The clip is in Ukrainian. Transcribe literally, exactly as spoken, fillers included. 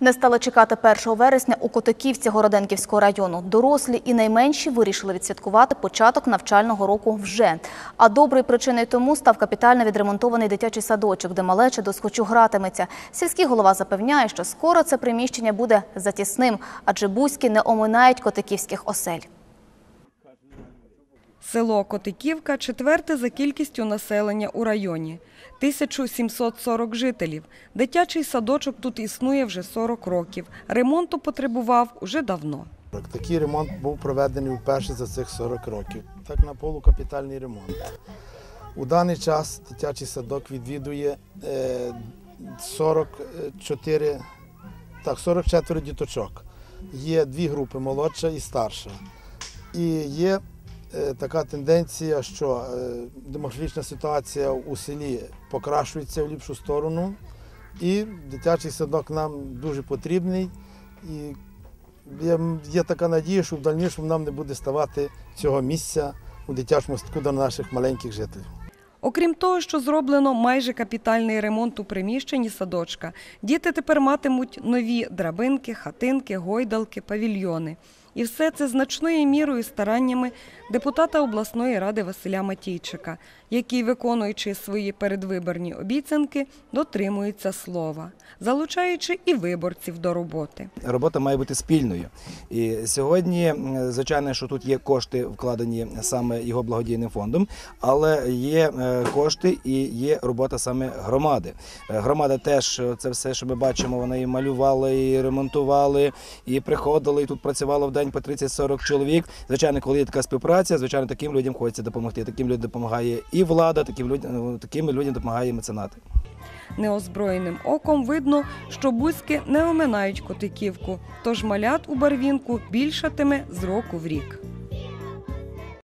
Не стали чекати першого вересня у Котиківці Городенківського району. Дорослі і найменші вирішили відсвяткувати початок навчального року вже. А доброю причиною тому став капітально відремонтований дитячий садочок, де малеча досхочу гратиметься. Сільський голова запевняє, що скоро це приміщення буде затісним, адже бузьки не оминають котиківських осель. Село Котиківка – четверте за кількістю населення у районі. тисяча сімсот сорок жителів. Дитячий садочок тут існує вже сорок років. Ремонту потребував уже давно. Такий ремонт був проведений вперше за цих сорок років. Так, на полукапітальний ремонт. У даний час дитячий садок відвідує сорок чотири, так, сорок чотири діточок. Є дві групи – молодша і старша. І є така тенденція, що демографічна ситуація у селі покращується в ліпшу сторону, і дитячий садок нам дуже потрібний. І є така надія, що в дальнішому нам не буде ставати цього місця у дитячому садку для наших маленьких жителів. Окрім того, що зроблено майже капітальний ремонт у приміщенні садочка, діти тепер матимуть нові драбинки, хатинки, гойдалки, павільйони. І все це значною мірою стараннями депутата обласної ради Василя Матійчика, який, виконуючи свої передвиборні обіцянки, дотримується слова, залучаючи і виборців до роботи. Робота має бути спільною. І сьогодні, звичайно, що тут є кошти, вкладені саме його благодійним фондом, але є кошти і є робота саме громади. Громада теж, це все, що ми бачимо, вони і малювали, і ремонтували, і приходили, і тут працювало в день по тридцять-сорок чоловік. Звичайно, коли є така співпраця, звичайно, таким людям хочеться допомогти. Таким людям допомагає і влада, таким людям, таким людям допомагає меценати. Неозброєним оком видно, що бузьки не оминають Котиківку, тож малят у Барвінку більшатиме з року в рік.